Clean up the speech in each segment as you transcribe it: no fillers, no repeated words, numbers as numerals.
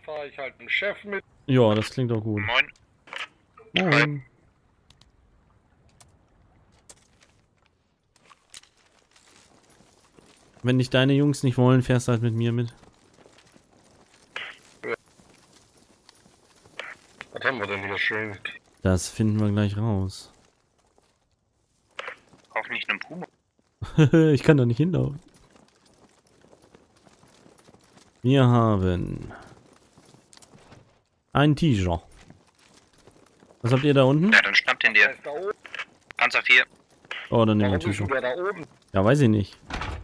fahre ich halt einen Chef mit. Ja, das klingt auch gut. Moin. Moin. Wenn dich deine Jungs nicht wollen, fährst du halt mit mir mit. Was haben wir denn hier schön? Das finden wir gleich raus. Hoffentlich einen Puma. Ich kann da nicht hinlaufen. Wir haben einen Tiger. Was habt ihr da unten? Ja, dann schnappt ihn dir. Der ist da oben. Panzer 4. Oh, dann nehmen wir Warum ist denn Tiger. der da oben? Ja, weiß ich nicht.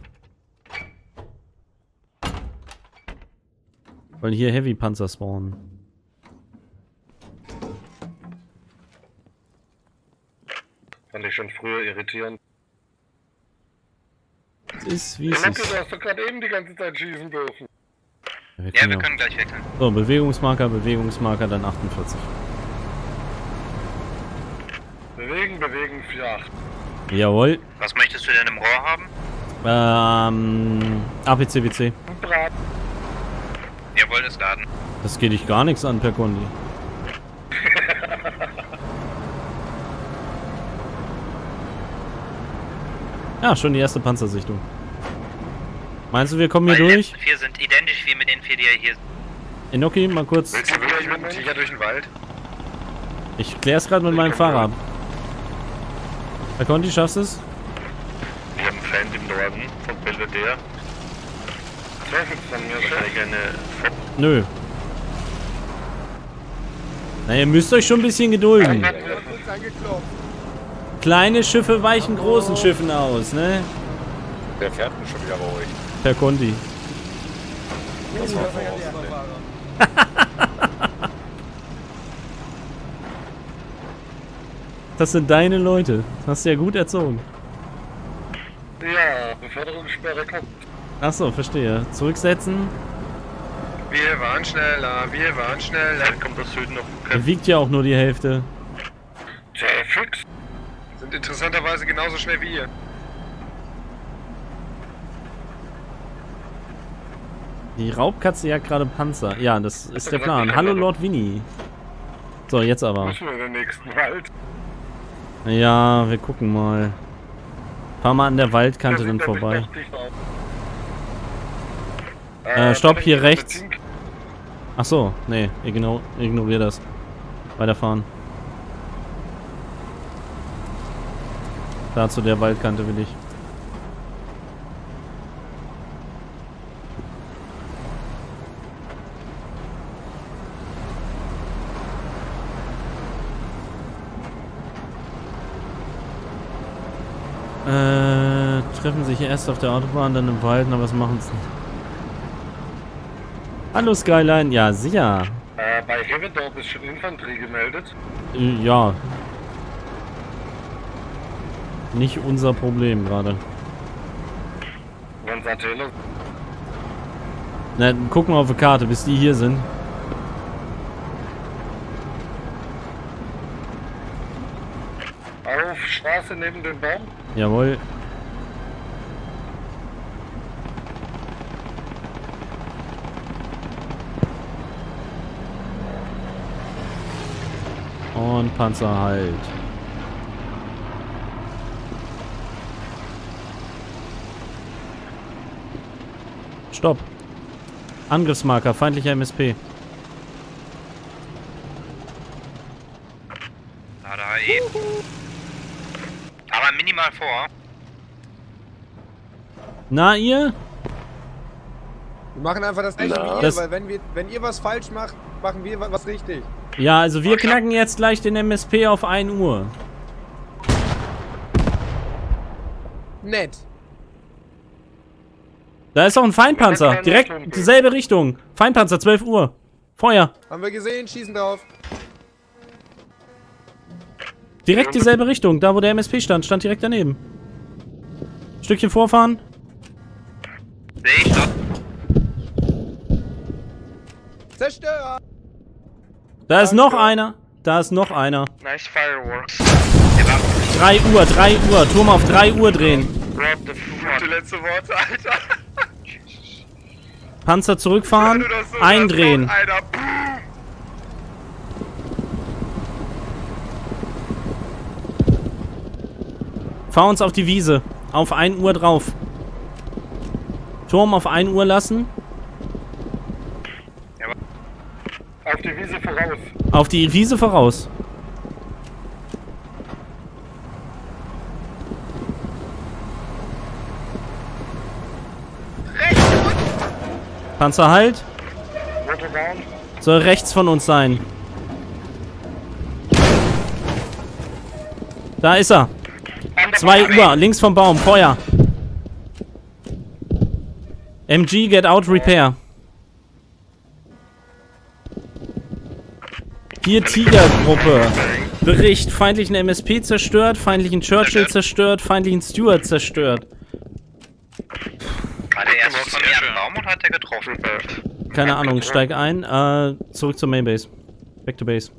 Weil hier Heavy Panzer spawnen. Fand ich schon früher irritierend. Es ist wie es Du ist. hast doch gerade eben die ganze Zeit schießen dürfen. Ja, Ja, wir können gleich wechseln. So, Bewegungsmarker, dann 48. Bewegen, 4-8. Jawohl. Was möchtest du denn im Rohr haben? APCBC. Brat. Jawohl, das Laden. Das geht dich gar nichts an, per Kondi. Ja, schon die erste Panzersichtung. Meinst du, wir kommen hier Weil die durch? letzten 4 sind identisch wie mit den 4, die ja hier sind. Inoki, mal kurz. Willst du wirklich mit dem Tiger durch den Wald? Ich klär's gerade mit meinem Fahrrad. Herr Conti, schaffst du es? Ich habe einen Fan im Norden von Belvedere. Traffic von mir, Chef. Wahrscheinlich eine Nö. Na, ihr müsst euch schon ein bisschen gedulden. Kleine Schiffe weichen großen Schiffen aus, ne? Der fährt mir schon wieder ruhig. Herr Conti. Das war voraus. Das sind deine Leute. Das hast du ja gut erzogen. Ja, Beförderungssperre kommt. Achso, verstehe. Zurücksetzen. Wir waren schneller, wir waren schneller. Dann kommt aus Süden noch. Er wiegt ja auch nur die Hälfte. Fix. Sind interessanterweise genauso schnell wie ihr. Die Raubkatze jagt gerade Panzer. Ja, das ist der Plan. Hallo Lord Winnie. So, jetzt aber. Müssen wir in den nächsten Wald. Ja, wir gucken mal. Fahr mal an der Waldkante Da dann sieht er vorbei. sich doch dicht aus. Stopp, da hier ist eine rechts. Zink. Ach so, nee, ignorier das. Weiterfahren. Da zu der Waldkante will ich. Treffen sich erst auf der Autobahn, dann im Wald, na was machen sie? Hallo Skyline, ja sicher. Bei Heavedorp ist schon Infanterie gemeldet. Ja. Nicht unser Problem gerade. Wann seid ihr hin? Na, guck mal auf die Karte, bis die hier sind. Auf Straße neben dem Baum. Jawohl. Und Panzer halt. Stopp. Angriffsmarker, feindlicher MSP. Da eh. Aber minimal vor. Na, ihr? Wir machen einfach das gleiche wie ihr, Das- weil wenn ihr was falsch macht, machen wir was richtig. Ja, also wir knacken jetzt gleich den MSP auf 1 Uhr. Nett. Da ist auch ein Feindpanzer. Direkt dieselbe Richtung. Feindpanzer, 12 Uhr. Feuer. Haben wir gesehen, schießen drauf. Direkt dieselbe Richtung. Da, wo der MSP stand. Stand direkt daneben. Stückchen vorfahren. Sehe ich doch. Zerstör! Da ist noch einer. Da ist noch einer. Nice fireworks. 3 Uhr. Turm auf 3 Uhr drehen. What the fuck? Gute letzte Worte, Alter. Panzer zurückfahren. Wenn du das so Eindrehen. sagst, Alter. Fahr uns auf die Wiese. Auf 1 Uhr drauf. Turm auf 1 Uhr lassen. Auf die Wiese voraus. Auf die Wiese voraus. Panzer halt. Motor down. Soll rechts von uns sein. Da ist er. 2 Uhr, links vom Baum, Feuer. MG, get out, repair. Hier Tigergruppe. Bericht, feindlichen MSP zerstört, feindlichen Churchill zerstört, feindlichen Stewart zerstört. War der erst von mir am Baum und hat er getroffen? Keine Ahnung, steig ein. Zurück zur Mainbase. Back to Base.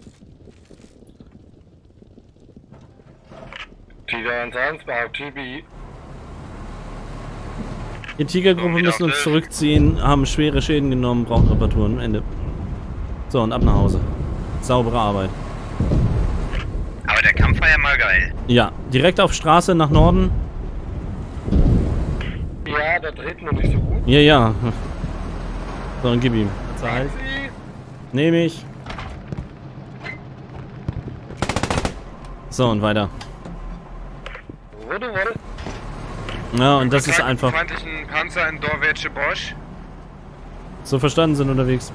Tiger 1-1 bei TB. Die Tigergruppe müssen uns zurückziehen, haben schwere Schäden genommen, brauchen Reparaturen. Ende. So, und ab nach Hause. Saubere Arbeit. Aber der Kampf war ja mal geil. Ja, direkt auf Straße nach Norden. Ja, da dreht man nicht so gut. Ja, ja. So, und gib ihm. Halt. Nehme ich. So, und weiter. Wurde. Ja, und das ist einfach... Feindlichen Panzer in Dorwetsche Bosch. So verstanden, sind unterwegs.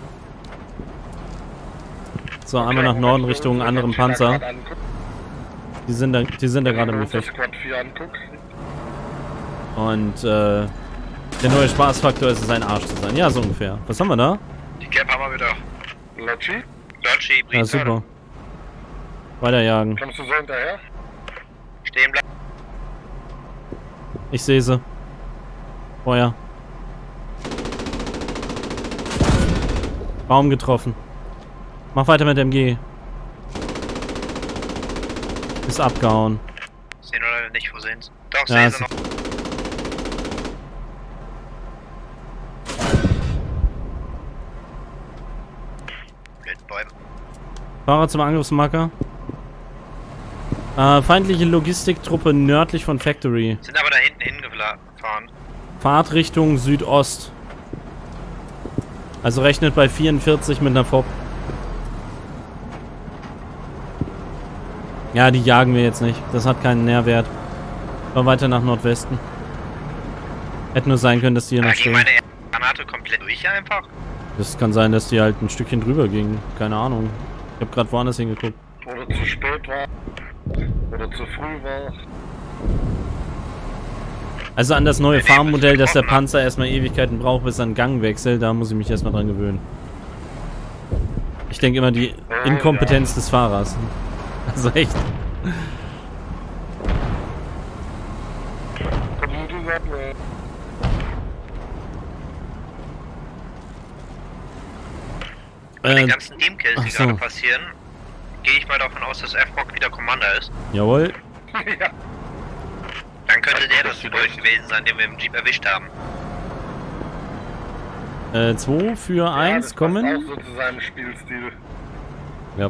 So, einmal nach Norden Richtung anderen Panzer. Die sind da gerade im Gefecht. Squad 4 anguckt. Und der neue Spaßfaktor ist es, ein Arsch zu sein. Ja, so ungefähr. Was haben wir da? Die Cap haben wir wieder. Lotchi, Lotchi, Ja, super. Weiterjagen. kommst du so hinterher? stehen bleiben. Ich sehe sie. Feuer. Baum getroffen. Mach weiter mit MG. Ist abgehauen. Sehen oder nicht, wo sehen sie? Doch, Ja, sehen sie noch. Bäume. Fahrer zum Angriffsmarker. Feindliche Logistiktruppe nördlich von Factory. Sind aber da hinten hingefahren. Fahrt Richtung Südost. Also rechnet bei 44 mit einer FOB. Ja, die jagen wir jetzt nicht. Das hat keinen Nährwert. Aber weiter nach Nordwesten. Hätte nur sein können, dass die hier noch Da ging stehen. meine Granate komplett durch einfach. Das kann sein, dass die halt ein Stückchen drüber gingen. Keine Ahnung. Ich habe gerade woanders hingeguckt. Oder zu spät war. Oder zu früh war. Also an das neue Farmmodell, dass der Panzer erstmal Ewigkeiten braucht, bis er einen Gang wechselt, da muss ich mich erstmal dran gewöhnen. Ich denke immer die Inkompetenz des Fahrers. Also echt. Bei den ganzen Teamkills, die ach so. gerade passieren, gehe ich mal davon aus, dass F-Rock wieder Commander ist. Jawohl. Ja. Dann könnte der das gewesen sein, den wir im Jeep erwischt haben. 2 für 1 das kommen. passt auch so zu seinem Spielstil. Ja.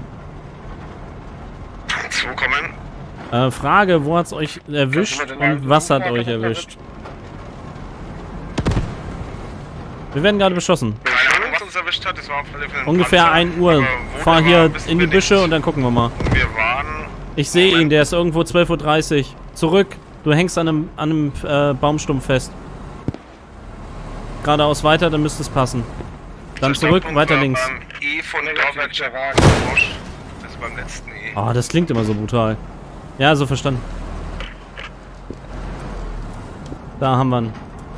2 kommen. Frage, wo hat's euch erwischt und was hat euch erwischt? Wir werden gerade beschossen. Keine Ahnung, was uns erwischt hat, das war auf alle Fälle ein Ungefähr Panzer. 1 Uhr. Aber wo Fahr der hier war, wissen in die wir Büsche nicht. und dann gucken wir mal. Und wir waren... Ich sehe ihn, der ist irgendwo 12:30 Uhr. Zurück. Du hängst an einem Baumstumpf fest. Geradeaus weiter, dann müsste es passen. Dann zurück, weiter links. Beim E von Dorwetsche Bosch. Das ist beim letzten E. Ah, das klingt immer so brutal. Ja, so verstanden. Da haben wir ihn.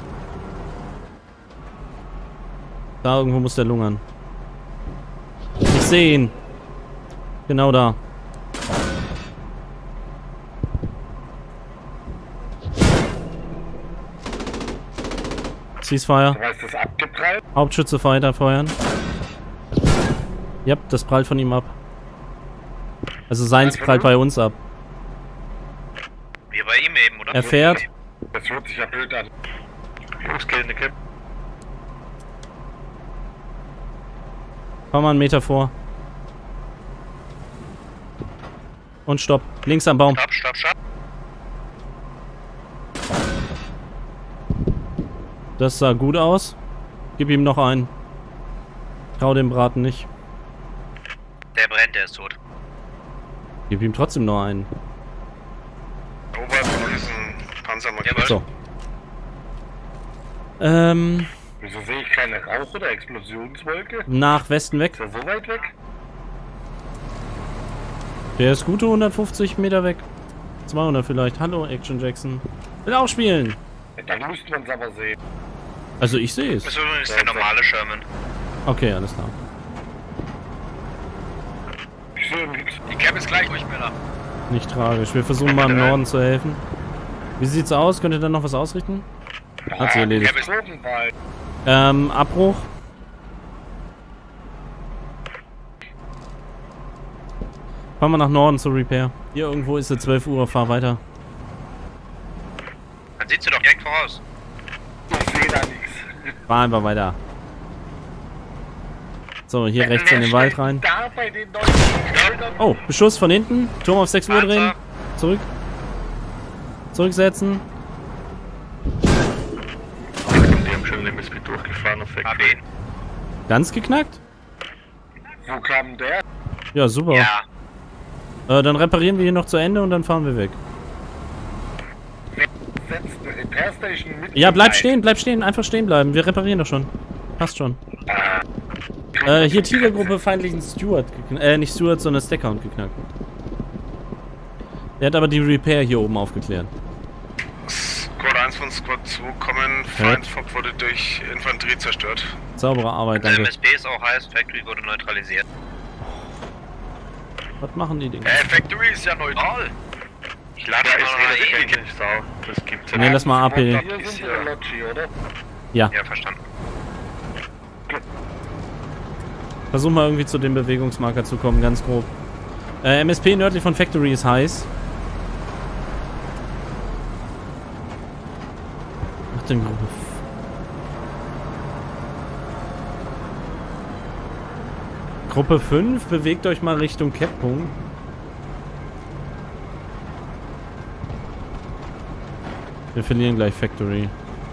Da irgendwo muss der lungern. Ich sehe ihn. Genau da. Ceasefire. Du weißt, das abgeprallt. Hauptschütze weiter feuern. Yep, das prallt von ihm ab. Also seins prallt bei uns ab. Wir bei ihm eben, oder? Er fährt. Das hört sich ja blöd an. Jungs, gehen, Kipp. Fahr mal einen Meter vor. Und stopp. Links am Baum. Stopp, stopp, stopp. Das sah gut aus. Gib ihm noch einen. Trau dem Braten nicht. Der brennt, der ist tot. Gib ihm trotzdem noch einen. Oberhalb von diesen Panzer Jawohl. So. Wieso sehe ich keine Rauch- oder Explosionswolke? Nach Westen weg. Ist er so weit weg? Der ist gute 150 Meter weg. 200 vielleicht. Hallo, Action Jackson. Will auch spielen. Ja, dann müsste man es aber sehen. Also ich sehe es. Das ist der normale Sherman. Okay, alles klar. Ich sehe nichts. Die Cap ist gleich ruhig, Männer. Nicht tragisch. Wir versuchen mal im Norden zu helfen. Wie sieht's aus? Könnt ihr dann noch was ausrichten? Hat sie erledigt. Totenwald. Abbruch. Fahren wir nach Norden zur Repair. Hier irgendwo ist es 12 Uhr. Fahr weiter. Dann sieht sie doch direkt voraus. Ich sehe da nichts. Fahr einfach weiter. So, hier rechts in den Wald rein. Da bei den deutschen Feldern. Oh, Beschuss von hinten. Turm auf 6 Uhr drehen. Panzer. Zurück. Zurücksetzen. Die haben schon den MSP durchgefahren auf AB. Ganz geknackt? Wo kam der? Ja, super. Ja. Dann reparieren wir hier noch zu Ende und dann fahren wir weg. Setzt eine Repair Station mit. Ja, bleib stehen, einfach stehen bleiben. Wir reparieren doch schon. Passt schon. Hier Tigergruppe feindlichen Steward geknackt. Nicht Steward, sondern Stackhound geknackt. Der hat aber die Repair hier oben aufgeklärt. Squad 1 von Squad 2 kommen. Feindfop wurde durch Infanterie zerstört. Saubere Arbeit, Der danke. MSP ist auch heiß, Factory wurde neutralisiert. Was machen die Dinger? Factory ist ja neutral. Ich lade Ja, das ich mal rede ewig. nicht Sau. Das gibt's ja Ne, lass mal AP. Hier sind wir Lodgy, oder? Ja, Ja, verstanden. versuch mal irgendwie zu dem Bewegungsmarker zu kommen, ganz grob. MSP nördlich von Factory ist heiß. Macht den Gruppe. Gruppe 5, bewegt euch mal Richtung Cap-Punkt. Wir verlieren gleich Factory.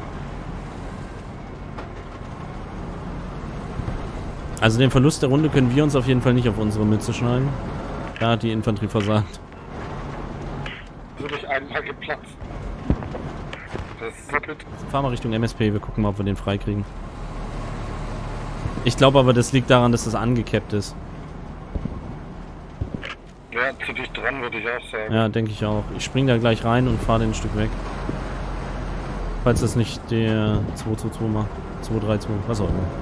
Also den Verlust der Runde können wir uns auf jeden Fall nicht auf unsere Mütze schneiden. Da hat die Infanterie versagt. So durch einmal geplatzt. Das ist so bitter. Fahren wir Richtung MSP, wir gucken mal, ob wir den freikriegen. Ich glaube aber, das liegt daran, dass das angekappt ist. Ja, zu dicht dran würde ich auch sagen. Ja, denke ich auch. Ich spring da gleich rein und fahre den ein Stück weg. Falls das nicht der 222 macht. 232, was auch immer.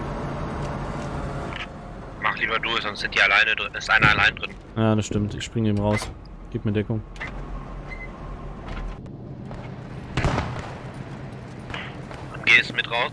Mach lieber du, sonst sind die alleine drin. Ist einer allein drin. Ja, das stimmt. Ich springe eben raus. Gib mir Deckung. Gehst mit raus.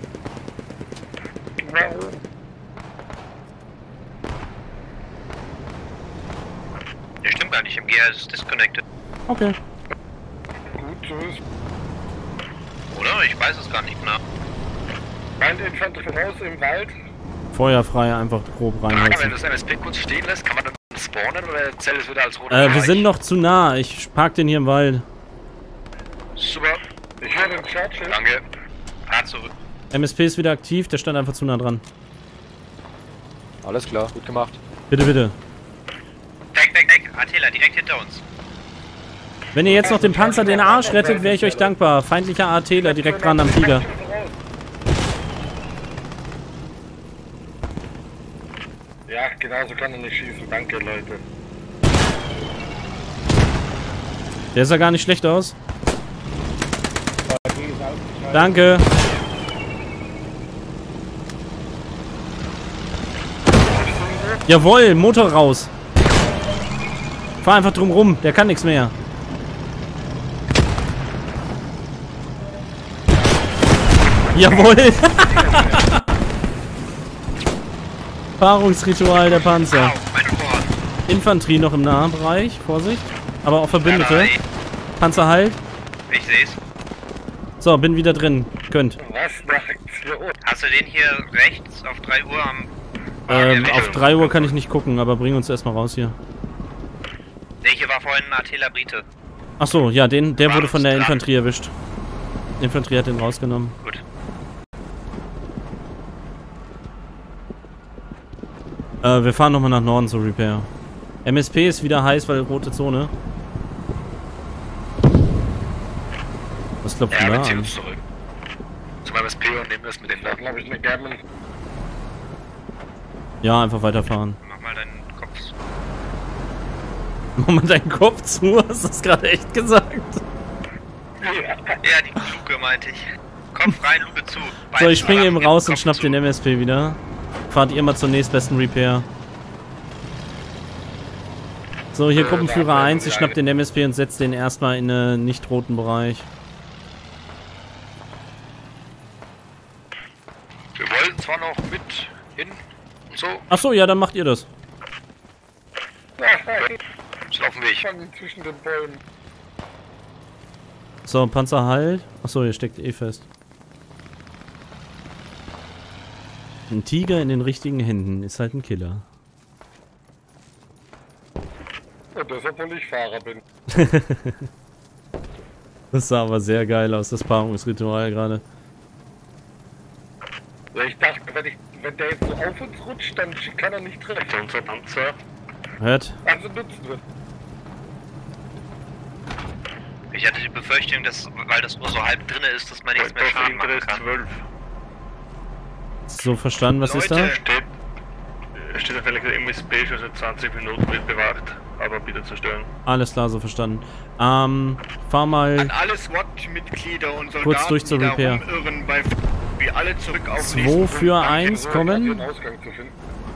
Der stimmt gar nicht, im GR ist disconnected. Okay. Gut, tschüss. Oder? Ich weiß es gar nicht genau. Meine Infanterie raus im Wald. Feuerfrei einfach grob Wenn reinhalten. das MSP kurz stehen lässt, kann man dann spawnen oder zählt es wieder als roter Wir sind noch zu nah. Ich park den hier im Wald. Super. Ich höre den Churchill. Danke. Fahr zurück. MSP ist wieder aktiv, der stand einfach zu nah dran. Alles klar, gut gemacht. Bitte, bitte. Deck, Attila, direkt hinter uns. Wenn ihr jetzt noch den Panzer den Arsch rettet, wäre ich euch dankbar. Feindlicher ATler direkt dran am Tiger. Ja, genau so kann er nicht schießen. Danke, Leute. Der sah gar nicht schlecht aus. Danke. Jawohl, Motor raus. Fahr einfach drum rum, der kann nichts mehr. Jawohl. Paarungsritual der Panzer. Au, mein Ohr. Infanterie noch im Nahbereich, Vorsicht. Aber auch Verbündete. Nein, Panzer halt. ich seh's. So, bin wieder drin. Könnt. Was eine Aktion. Hast du den hier rechts auf 3 Uhr am Auf 3 Uhr kann ich nicht gucken, aber bring uns erstmal raus hier. Ne, hier war vorhin ein Artiller Brite. Achso, ja, der wurde von der Infanterie erwischt. Die Infanterie hat den rausgenommen. Gut. Wir fahren nochmal nach Norden zur Repair. MSP ist wieder heiß, weil rote Zone. Was klopft denn Ja, da wir ziehen an? uns zurück. Zum MSP und nehmen das mit den Da glaube ich eine Gammon. Ja, einfach weiterfahren. Mach mal deinen Kopf zu. Mach mal deinen Kopf zu, hast du das gerade echt gesagt? Ja, die Luke meinte ich. Kopf rein, Luke zu. So, ich springe eben raus und Kopf schnapp zu. den MSP wieder. Fahrt ihr mal zur nächstbesten Repair. So, hier Gruppenführer 1, ich schnapp den MSP und setz den erstmal in einen nicht roten Bereich. Wir wollten zwar noch mit hin und so, Achso, ja, dann macht ihr das. sind auf dem Weg. Fangen zwischen den Bäumen. So, Panzer halt. Achso, hier steckt eh fest. Ein Tiger in den richtigen Händen ist halt ein Killer. Und deshalb, obwohl ich Fahrer bin. Das sah aber sehr geil aus, das Paarungsritual gerade. Ja, ich dachte, wenn der jetzt so auf uns rutscht, dann kann er nicht treffen. Unser Panzer. Hört? Also nutzen wir. Ich hatte die Befürchtung, dass, weil das nur so halb drinne ist, dass man nichts mehr Schaden machen kann. 12. So verstanden, was ist da? Steht auf der MSP schon seit 20 Minuten wird bewacht, aber bitte zerstören. Alles klar, so verstanden. Fahr mal An alle SWAT-Mitglieder und Soldaten, kurz durch zur die da Repair. rumirren, bei wir alle zurück auf 2 für 1 Den kommen. Ausgang zu finden.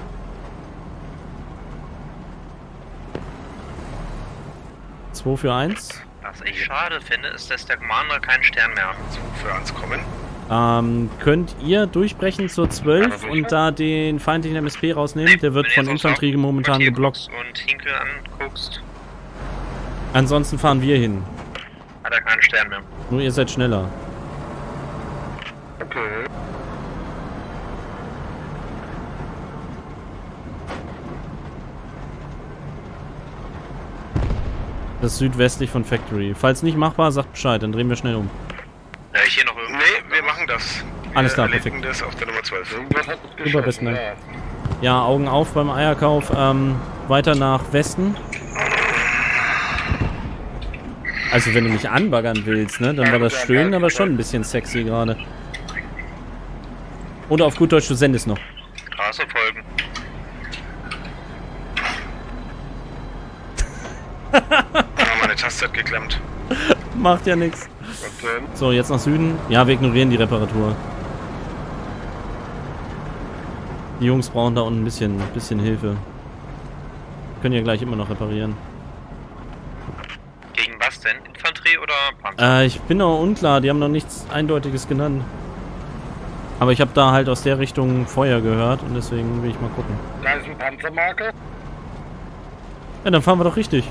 2 für 1. Was ich schade finde, ist, dass der Commander keinen Stern mehr hat. 2 für 1 kommen. Könnt ihr durchbrechen zur 12 und da den feindlichen MSP rausnehmen? Der wird Wenn von du jetzt Infanterie auf momentan Quartier geblockt. guckst und Hinkel anguckst, Ansonsten fahren wir hin. hat er keinen Stern mehr. Nur ihr seid schneller. Okay. Das ist südwestlich von Factory. Falls nicht machbar, sagt Bescheid, dann drehen wir schnell um. Ja, ich hier noch irgendwo. Nee, wir machen das. Alles klar, wir erledigen perfekt. das auf der Nummer 12. Irgendwas hat uns geschossen. besten Dank. Ja. Ja, Augen auf beim Eierkauf. Weiter nach Westen. Also wenn du mich anbaggern willst, ne, dann war das schön, aber schon ein bisschen sexy gerade. Oder auf gut Deutsch, du sendest noch. Straße folgen. Meine Taste hat geklemmt. Macht ja nichts. Und dann So, jetzt nach Süden. Ja, wir ignorieren die Reparatur. Die Jungs brauchen da unten ein bisschen Hilfe. Können ja gleich immer noch reparieren. Gegen was denn? Infanterie oder Panzer? Ich bin noch unklar, die haben noch nichts Eindeutiges genannt. Aber ich habe da halt aus der Richtung Feuer gehört und deswegen will ich mal gucken. da ist ein Panzermarker. Ja, dann fahren wir doch richtig.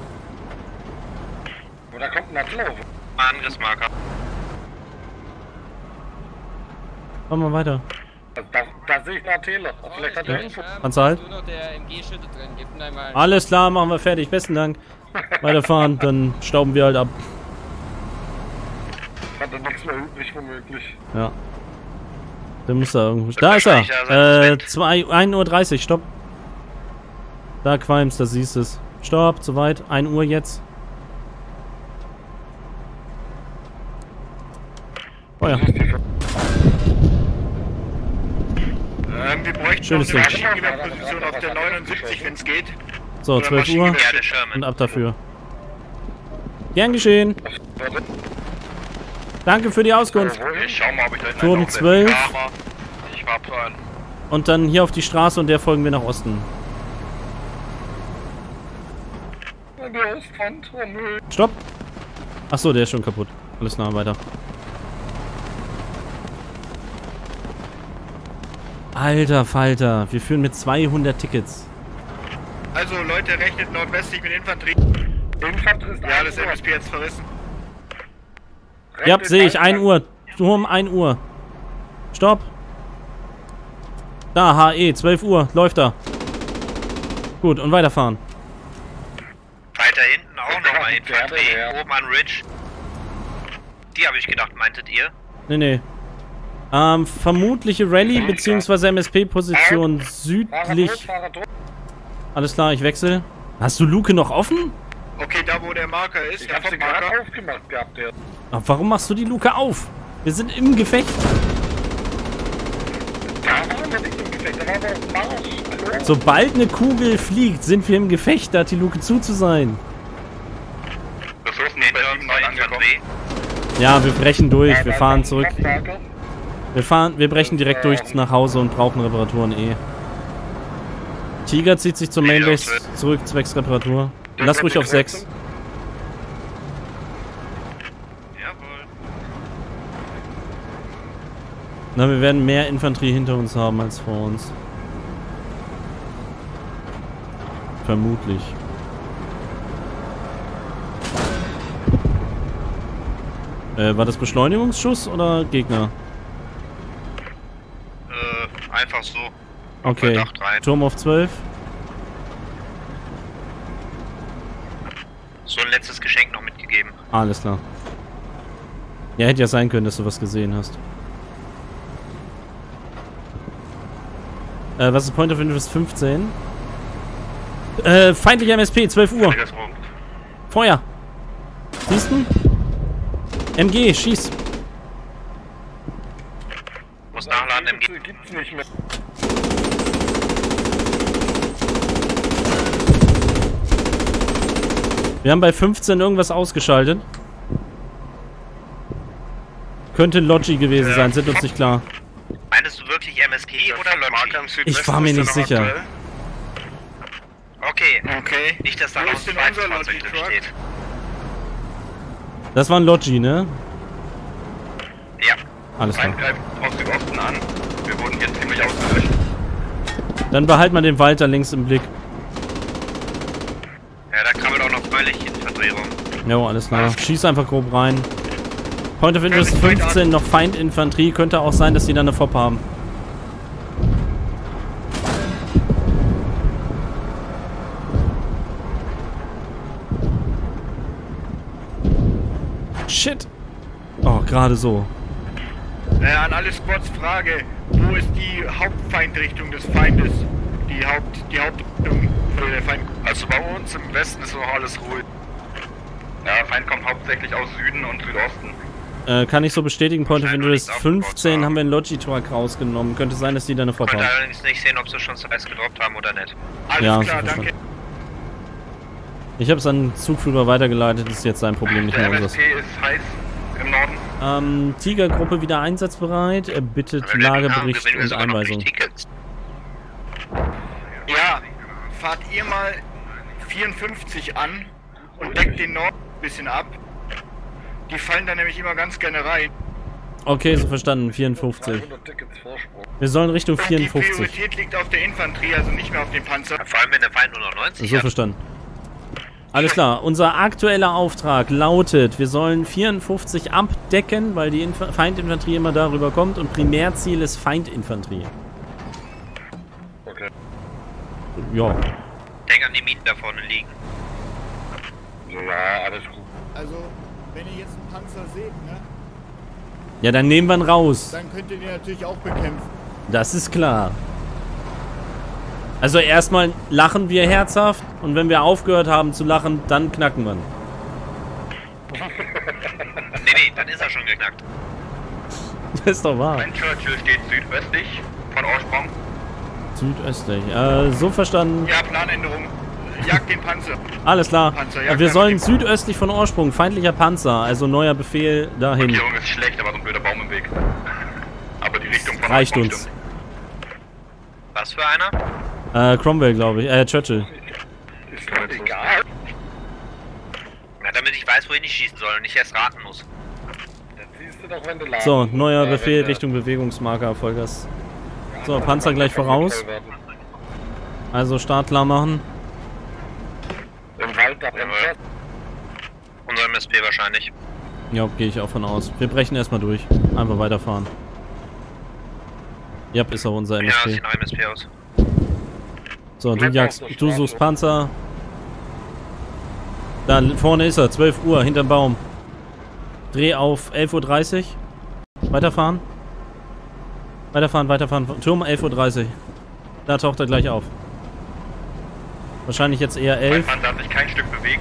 Und da kommt ein Atlov. Angriffsmarker. Fahren wir weiter. Da sehe ich einen Atela. Vielleicht hat er Info. Panzer halt. Nur noch der MG-Schütte drin. Gib ihm einmal. Alles klar, machen wir fertig. Besten Dank. Weiterfahren, dann stauben wir halt ab. Hat er nichts mehr übrig, womöglich. Ja. Der muss da irgendwo... Da ist er! 1:30 Uhr, stopp. Da qualmst, da siehst du es. Stopp, zu weit. 1 Uhr jetzt. Oh ja. Wir bräuchten Schönes noch eine Ding. Maschinengewehrposition auf der 79, wenn es geht. So, 12 Uhr. Ja, der Sherman. Und ab dafür. Gern geschehen. Danke für die Auskunft. Ich schau mal, ob ich da hinten Turm noch 12. Kamera. Ich war dran. Und dann hier auf die Straße und der folgen wir nach Osten. Und die Ostwand. Oh nö. Stopp. Achso, der ist schon kaputt. Alles klar, weiter. Alter Falter, wir führen mit 200 Tickets. Also Leute, rechnet nordwestlich mit Infanterie. Infanterie ist Ja, das 1 Uhr. MSP jetzt verrissen. Ja, sehe ich, 1 Uhr. Turm 1 Uhr. Stopp. Da, HE, 12 Uhr, läuft da. Gut, und weiterfahren. Weiter hinten auch nochmal Infanterie, oben an Ridge. Die habe ich gedacht, meintet ihr? Nee. Vermutliche Rallye bzw. MSP-Position südlich. Alles klar, ich wechsle. Hast du Luke noch offen? Okay, da wo der Marker ist, Ich der hab sie gerade Marker. aufgemacht gehabt, der. Ach, warum machst du die Luke auf? Wir sind im Gefecht. Da waren wir nicht im Gefecht, da waren wir auf dem Marsch. Hallo? Sobald eine Kugel fliegt, sind wir im Gefecht. Da hat die Luke zu sein. Ressourcen Hinter bei uns 7 noch angekommen. Infanterie. Ja, wir brechen durch. Wir Da fahren war zurück. ein Kraftlager. Wir brechen direkt durch nach Hause und brauchen Reparaturen eh. Tiger zieht sich zur Mainbase zurück, zwecks Reparatur. Lass ruhig auf 6. Jawohl. Na, wir werden mehr Infanterie hinter uns haben als vor uns. Vermutlich. War das Beschleunigungsschuss oder Gegner? Einfach so. Okay. Verdacht rein. Turm auf 12. So ein letztes Geschenk noch mitgegeben. Alles klar. Ja, hätte ja sein können, dass du was gesehen hast. Was ist Point of Interest 15? Feindlicher MSP, 12 Uhr. Feuer. Siehst du? MG, schieß. Muss nachladen, MG. Gibt's nicht mehr. Wir haben bei 15 irgendwas ausgeschaltet. Könnte Logi gewesen sein, sind uns nicht klar. Meinst du wirklich MSG oder Logi? Ich war mir nicht sicher. Okay. Okay. Nicht, dass da Wo noch ein ist denn zweites unser Fahrzeug drin Logi-Truck? steht. Das war ein Logi, ne? Ja. Alles klar. Greift aus Südosten an. Wir wurden hier ziemlich ausgelöscht. Dann behalt mal den Walter links im Blick. Ja, da krabbelt auch noch völlig Infanterie rum. Jo, alles klar. Schieß einfach grob rein. Point of Interest 15, noch Feindinfanterie. Könnte auch sein, dass die da eine FOB haben. Shit. Oh, gerade so. An alle Squads Frage, wo ist die Hauptfeindrichtung des Feindes? Die Hauptrichtung für den Feind. Also bei uns im Westen ist noch alles ruhig. Ja, Feind kommt hauptsächlich aus Süden und Südosten. Kann ich so bestätigen, Point of Scheint noch Interest nichts aufgebaut 15 zu haben wir einen Logitruck rausgenommen. Könnte sein, dass die da eine FOB Konnte haben. allerdings nicht sehen, ob sie schon zuerst gedroppt haben oder nicht. Alles Ja, klar, so danke. verstanden. Ich habe es an den Zugführer weitergeleitet, das ist jetzt sein Problem, nicht mehr Der unseres. MSP ist heiß im Norden. Tigergruppe wieder einsatzbereit. Er bittet Wenn wir den haben, Lagebericht gewinnen wir und sogar noch durch Einweisung. Tickets. Ja, fahrt ihr mal 54 an und deckt den Norden ein bisschen ab. Die fallen da nämlich immer ganz gerne rein. Okay, so verstanden, 54. 300 Tickets Vorsprung. Wir sollen Richtung Und die 54. Priorität liegt auf der Infanterie, also nicht mehr auf dem Panzer. Vor allem, wenn der Feind nur noch 90 So hat. verstanden. Alles klar, unser aktueller Auftrag lautet, wir sollen 54 abdecken, weil die Feindinfanterie immer darüber kommt und Primärziel ist Feindinfanterie. Okay. Ja, Denk an die Minen da vorne liegen. Ja, alles gut. Also, wenn ihr jetzt einen Panzer seht, ne, ja, dann nehmen wir ihn raus. dann könnt ihr den natürlich auch bekämpfen. Das ist klar. Also erstmal lachen wir herzhaft und wenn wir aufgehört haben zu lachen, dann knacken wir ihn. Nee, dann ist er schon geknackt. Das ist doch wahr. Ein Churchill steht südöstlich von Orsprung. Südöstlich. So verstanden. Ja, Planänderung. Jagt den Panzer. Alles klar. Panzer, ja, Wir klar, sollen mit dem- südöstlich von Ursprung, feindlicher Panzer, also neuer Befehl dahin. Die Regierung ist schlecht, aber so ein blöder Baum im Weg. Aber die Richtung von Reicht Orsprung uns. stimmt. Was für einer? Cromwell, glaube ich. Churchill. Ist doch egal. Na, damit ich weiß, wohin ich schießen soll und nicht erst raten muss. Dann siehst du doch, wenn du laden. So, neuer Ja, Befehl wenn du- Richtung Bewegungsmarker, Vollgas. So, Panzer gleich voraus. Also Start klar machen. Im Wald ab Jawohl. Unser MSP wahrscheinlich. Ja, gehe ich auch von aus. Wir brechen erstmal durch. Einfach weiterfahren. Ja, ist auch unser Ja, MSP. sieht nach MSP aus. So, du suchst Panzer. Da vorne ist er, 12 Uhr, hinterm Baum. Dreh auf 11:30 Uhr. Weiterfahren. Weiterfahren. Turm 11:30 Uhr. Da taucht er gleich auf. Wahrscheinlich jetzt eher 11. Mein Mann hat sich kein Stück bewegt.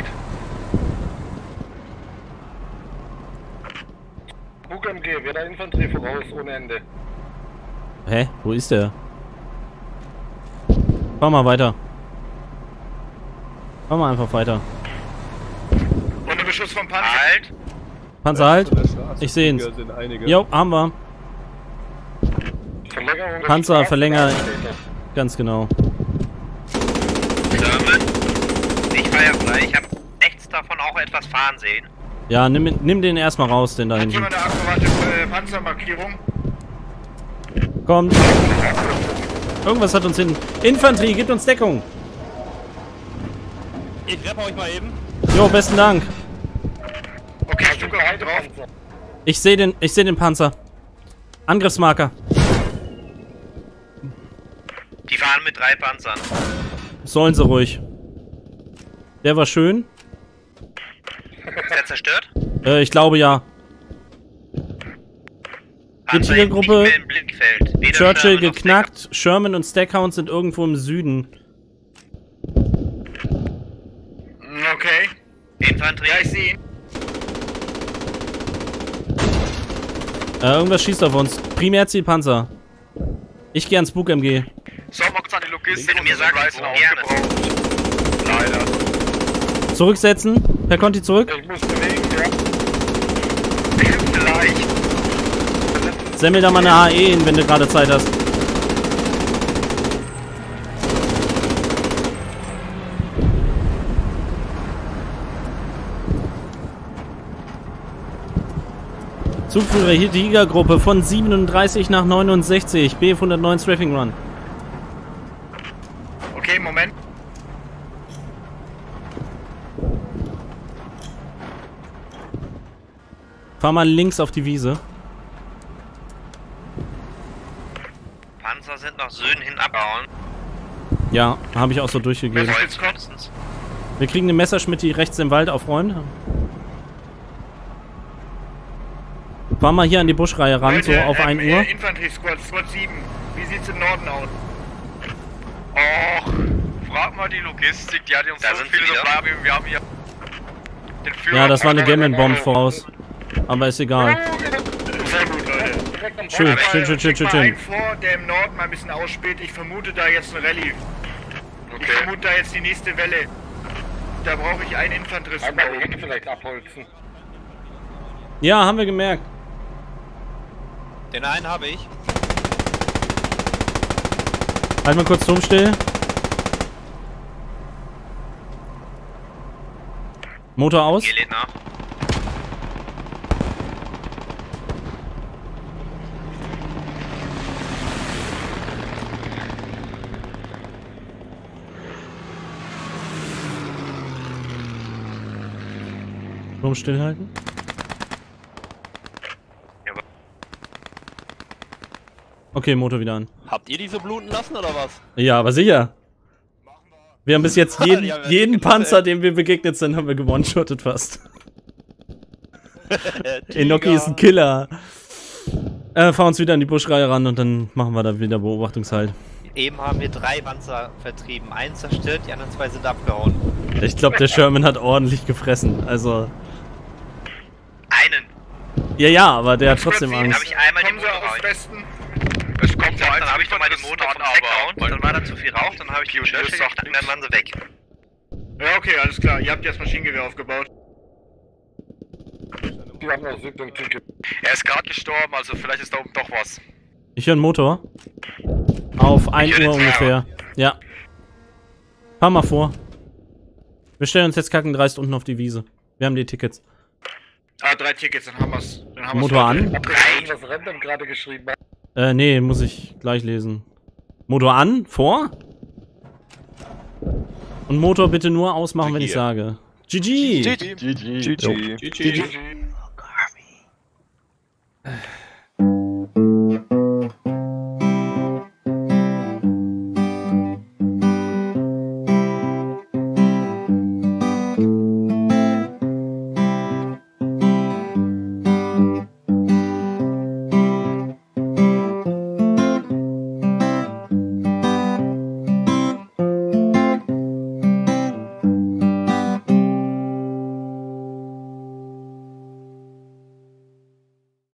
UMG, wieder Infanterie voraus, ohne Ende. Hä? Wo ist der? Fahr mal weiter. Fahr mal einfach weiter. Ohne Beschuss vom Panzer. Halt! Panzer halt. Ich seh ihn. Jo, haben wir. Verlängerung des Panzer, Verlänger. Straßenbahnstreckers. Ganz genau. German. Ich war ja frei. Ich habe rechts davon auch etwas fahren sehen. Ja, nimm den erstmal raus, den da Hat hinten. jemand eine akkurate Panzermarkierung? Kommt. Irgendwas hat uns hinten. Infanterie, gibt uns Deckung. Ich rappe euch mal eben. Jo, besten Dank. Okay, Stuka halt drauf. Ich seh den Panzer. Angriffsmarker. Die fahren mit 3 Panzern. Sollen sie ruhig. Der war schön. Ist der zerstört? Ich glaube ja. Panzer Tiergruppe, nicht mehr im Blickfeld. Weder Churchill Sherman noch geknackt. Sherman und Stackhound sind irgendwo im Süden. Okay. Stacker. Infanterie. Ja, ich sehe ihn. Irgendwas schießt auf uns. Primärziel Panzer. Ich gehe ans Spook MG. Wenn du mir sagst, wo gerne. Leider. Zurücksetzen. Per Conti zurück. Ich muss bewegen, ja. Vielleicht. Semmel da mal eine AE hin, wenn du gerade Zeit hast. Zugführer hier die Tigergruppe von 37 nach 69. BF 109 Strafing Run. Okay, Moment. Fahr mal links auf die Wiese. Panzer sind nach Süden hin abbauen. Ja, habe ich auch so durchgegeben. Kreuz mindestens. Wir kriegen eine Messerschmidt, die rechts im Wald aufräumt. Fahr mal hier an die Buschreihe ran, so auf 1 Uhr. Infanterie Squad 7. Wie sieht's im Norden aus? Och, frag mal die Logistik, die hat uns Da so sind viele sie wieder. Supply, wir haben hier den Führer. Ja, das war eine Gammon-Bomb voraus. Aber ist egal. Sehr gut, Leute. Direkt am Schön, Boden. schön. Mal einen vor, der im Norden mal ein bisschen ausspäht. Ich vermute da jetzt ein Rallye. Ich vermute da jetzt die nächste Welle. Da brauche ich einen Infanteristen. Einmal die Hecke vielleicht abholzen. Ja, haben wir gemerkt. Den einen habe ich. Halt mal kurz Turm still. Motor aus. Hier lädt nach. Turm stillhalten. Okay, Motor wieder an. Habt ihr diese bluten lassen oder was? Ja, aber sicher. Wir haben bis jetzt Die haben jeden ja Panzer, dem wir begegnet sind, haben wir gewone-shottet fast. Enoki ist ein Killer. Fahr uns wieder an die Buschreihe ran und dann machen wir da wieder Beobachtungshalt. Eben haben wir 3 Panzer vertrieben. Einen zerstört, die anderen 2 sind abgehauen. Ich glaube, der Sherman hat ordentlich gefressen. Also. Einen. Ja, aber der hat trotzdem Dann habe Angst. ich einmal die Kommen Sie Motor aus rein. Westen. Es kommt Dann habe ich nochmal den Motor vom Heck gehauen, dann war da zu viel Rauch, dann habe ich die Churchill geknackt und dann waren sie weg. Ja, okay, alles klar. Ihr habt jetzt Maschinengewehr aufgebaut. Die haben noch Süd und Ticket. Er ist gerade gestorben, also vielleicht ist da oben doch was. Ich höre einen Motor. Auf 1 höre Uhr den ungefähr. Ja. Fahr mal vor. Wir stellen uns jetzt kackendreist unten auf die Wiese. Wir haben die Tickets. Ah, 3 Tickets, dann haben wir's. Motor an. Habt ihr gesehen, was Random gerade geschrieben hat? Nee, muss ich gleich lesen. Motor an, vor. Und Motor bitte nur ausmachen, wenn ich sage. GG! GG.